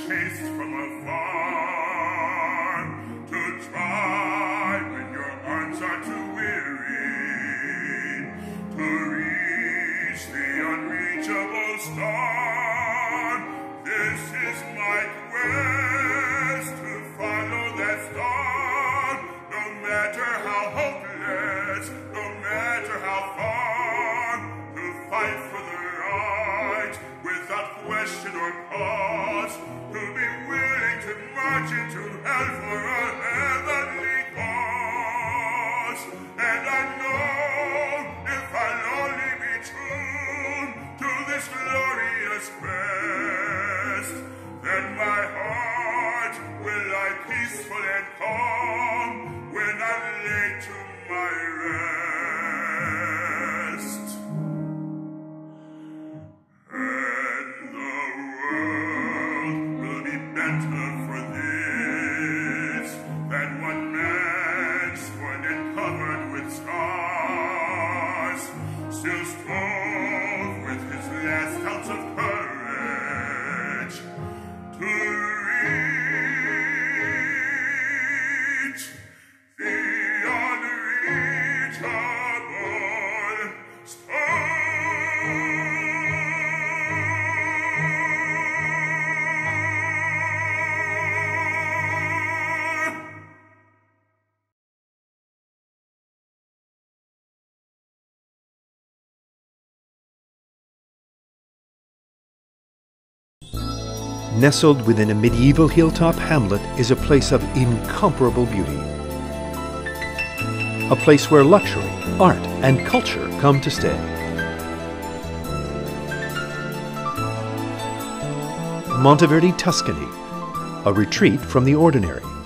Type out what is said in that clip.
chased from afar, to try when your arms are too weary, to reach the unreachable star. This is my quest, to follow that star, no matter how hopeless, no matter how far, to fight for the right without question or pause, to be willing to march into hell for a heavenly cause. And I know if I'll only be true to this glorious quest, then my heart will lie peaceful and calm when I'm laid to my rest. And the world will be better for this, that one man scorned and covered with scars still strove with his last ounce of courage to reach the unreachable star. Nestled within a medieval hilltop hamlet is a place of incomparable beauty. A place where luxury, art, and culture come to stay. Monteverdi, Tuscany, a retreat from the ordinary.